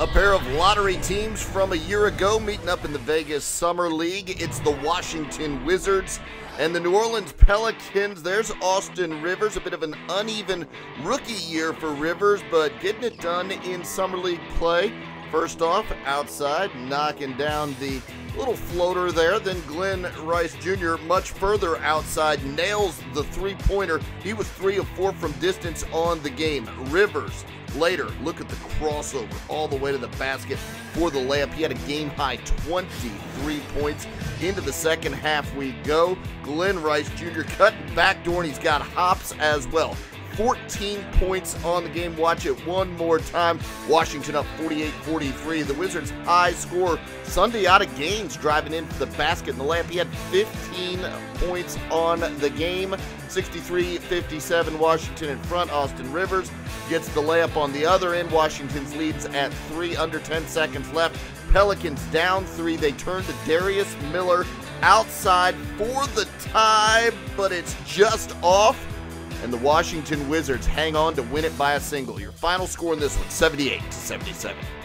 A pair of lottery teams from a year ago meeting up in the Vegas Summer League. It's the Washington Wizards and the New Orleans Pelicans. There's Austin Rivers, a bit of an uneven rookie year for Rivers, but getting it done in Summer League play. First off, outside, knocking down the little floater there. Then Glen Rice Jr. much further outside, nails the three-pointer. He was 3 of 4 from distance on the game. Rivers later, look at the crossover all the way to the basket for the layup. He had a game-high 23 points. Into the second half we go. Glen Rice Jr. cutting backdoor, and he's got hops as well. 14 points on the game. Watch it one more time. Washington up 48-43. The Wizards' high scorer, Sundiata Gaines, driving in for the basket in the layup. He had 15 points on the game. 63-57, Washington in front. Austin Rivers gets the layup on the other end. Washington's leads at 3, under 10 seconds left. Pelicans down 3. They turn to Darius Miller outside for the tie, but it's just off. And the Washington Wizards hang on to win it by a single. Your final score in this one, 78-77.